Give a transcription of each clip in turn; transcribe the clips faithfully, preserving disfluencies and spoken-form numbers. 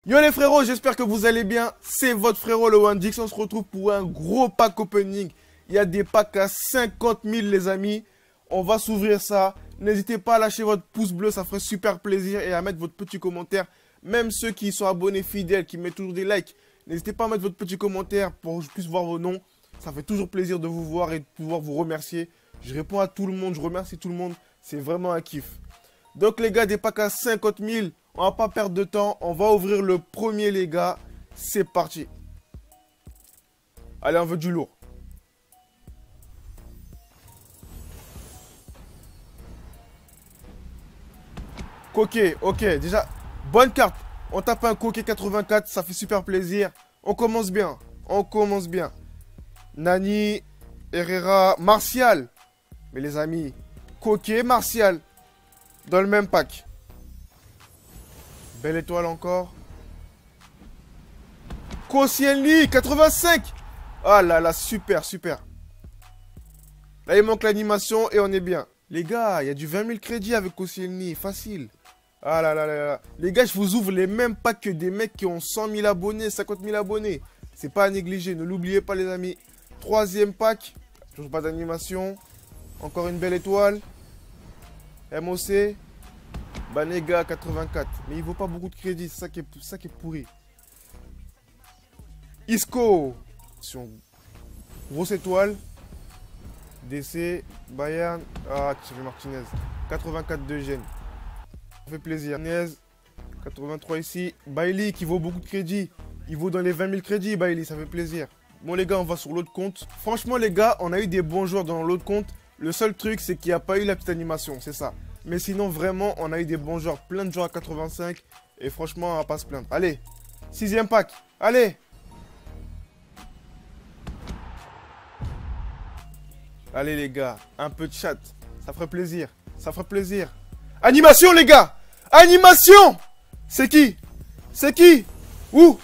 Yo les frérots, j'espère que vous allez bien. C'est votre frérot le OneDix. On se retrouve pour un gros pack opening. Il y a des packs à cinquante mille les amis. On va s'ouvrir ça. N'hésitez pas à lâcher votre pouce bleu, ça ferait super plaisir. Et à mettre votre petit commentaire. Même ceux qui sont abonnés fidèles, qui mettent toujours des likes. N'hésitez pas à mettre votre petit commentaire pour que je puisse voir vos noms. Ça fait toujours plaisir de vous voir et de pouvoir vous remercier. Je réponds à tout le monde, je remercie tout le monde. C'est vraiment un kiff. Donc les gars, des packs à cinquante mille. On va pas perdre de temps. On va ouvrir le premier les gars. C'est parti. Allez, on veut du lourd. Coquet, ok. Déjà, bonne carte. On tape un coquet quatre-vingt-quatre. Ça fait super plaisir. On commence bien. On commence bien. Nani, Herrera, Martial. Mais les amis, coquet, Martial. Dans le même pack. Belle étoile encore. Koscielny, quatre-vingt-cinq. Ah là là, super, super. Là, il manque l'animation et on est bien. Les gars, il y a du vingt mille crédits avec Koscielny, facile. Ah là là là là. Les gars, je vous ouvre les mêmes packs que des mecs qui ont cent mille abonnés, cinquante mille abonnés. C'est pas à négliger, ne l'oubliez pas les amis. Troisième pack. Toujours pas d'animation. Encore une belle étoile. M O C. Banega quatre-vingt-quatre. Mais il vaut pas beaucoup de crédit. C'est ça qui est, ça qui est pourri. Isco. Grosse étoile. D C. Bayern. Ah, Thierry Martinez. quatre-vingt-quatre de gêne. Ça fait plaisir. Martinez. quatre-vingt-trois ici. Bailey qui vaut beaucoup de crédit. Il vaut dans les vingt mille crédits, Bailey. Ça fait plaisir. Bon, les gars, on va sur l'autre compte. Franchement, les gars, on a eu des bons joueurs dans l'autre compte. Le seul truc, c'est qu'il n'y a pas eu la petite animation. C'est ça. Mais sinon, vraiment, on a eu des bons joueurs. Plein de joueurs à quatre-vingt-cinq. Et franchement, on va pas se plaindre. Allez. Sixième pack. Allez. Allez, les gars. Un peu de chat. Ça ferait plaisir. Ça ferait plaisir. Animation, les gars. Animation. C'est qui? C'est qui? Où?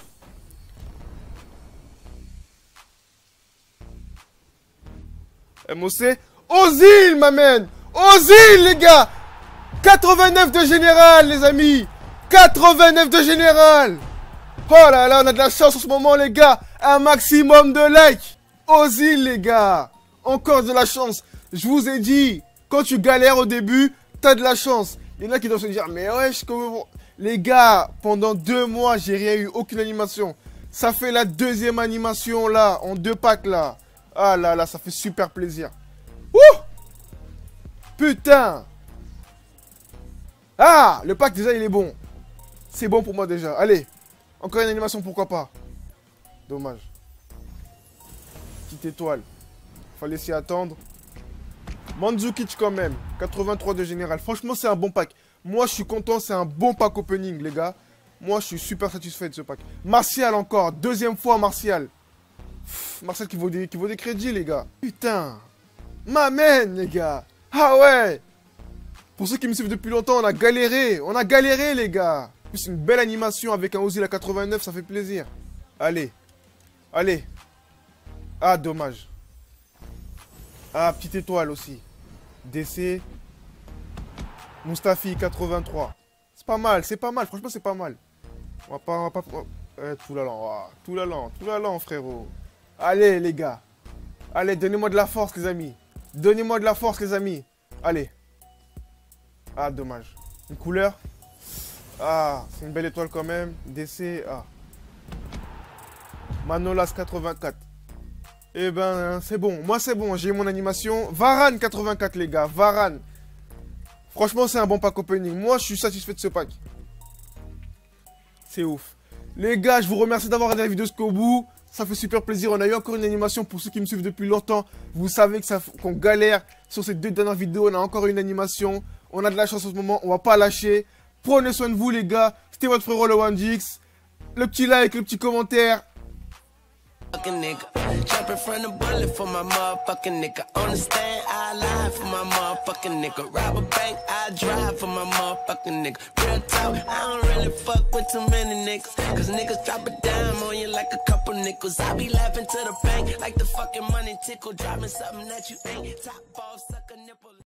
M O C. Ozil, ma man. Ozil, les gars. quatre-vingt-neuf de général, les amis. quatre-vingt-neuf de général. Oh là là, on a de la chance en ce moment, les gars. Un maximum de likes. Ozil, les gars. Encore de la chance. Je vous ai dit, quand tu galères au début, t'as de la chance. Il y en a qui doivent se dire, mais wesh, comment... Les gars, pendant deux mois, j'ai rien eu, aucune animation. Ça fait la deuxième animation, là, en deux packs, là. Ah là là, ça fait super plaisir. Ouh! Putain! Ah! Le pack, déjà, il est bon. C'est bon pour moi, déjà. Allez. Encore une animation, pourquoi pas? Dommage. Petite étoile. Fallait s'y attendre. Mandzukic, quand même. quatre-vingt-trois de général. Franchement, c'est un bon pack. Moi, je suis content. C'est un bon pack opening, les gars. Moi, je suis super satisfait de ce pack. Martial, encore. Deuxième fois, Martial. Pff, Martial qui vaut, des, qui vaut des crédits, les gars. Putain. M'amène, les gars. Ah ouais. Pour ceux qui me suivent depuis longtemps, on a galéré. On a galéré, les gars. C'est une belle animation avec un Ozil à quatre-vingt-neuf. Ça fait plaisir. Allez. Allez. Ah, dommage. Ah, petite étoile aussi. D C. Mustafi, quatre-vingt-trois. C'est pas mal, c'est pas mal. Franchement, c'est pas mal. On va pas... On va pas... Eh, tout l'allant, oh, tout l'allant, tout l'allant, frérot. Allez, les gars. Allez, donnez-moi de la force, les amis. Donnez-moi de la force, les amis. Allez. Ah, dommage. Une couleur. Ah, c'est une belle étoile quand même. D C. Ah. Manolas, quatre-vingt-quatre. Eh ben, c'est bon. Moi, c'est bon. J'ai mon animation. Varane, quatre-vingt-quatre, les gars. Varane. Franchement, c'est un bon pack opening. Moi, je suis satisfait de ce pack. C'est ouf. Les gars, je vous remercie d'avoir regardé la vidéo jusqu'au bout. Ça fait super plaisir. On a eu encore une animation pour ceux qui me suivent depuis longtemps. Vous savez que ça, qu'on galère sur ces deux dernières vidéos. On a encore une animation. On a de la chance en ce moment. On va pas lâcher. Prenez soin de vous, les gars. C'était votre frérot, le OneDix. Le petit like, le petit commentaire. Fucking nigga, jumping from the bullet for my motherfucking nigga. On the stand, I lie for my motherfucking nigga. Rob a bank, I drive for my motherfucking nigga. Real talk, I don't really fuck with too many niggas. Cause niggas drop a dime on you like a couple nickels. I be laughing to the bank like the fucking money tickle. Dropping something that you ain't. Top ball, sucker nipple.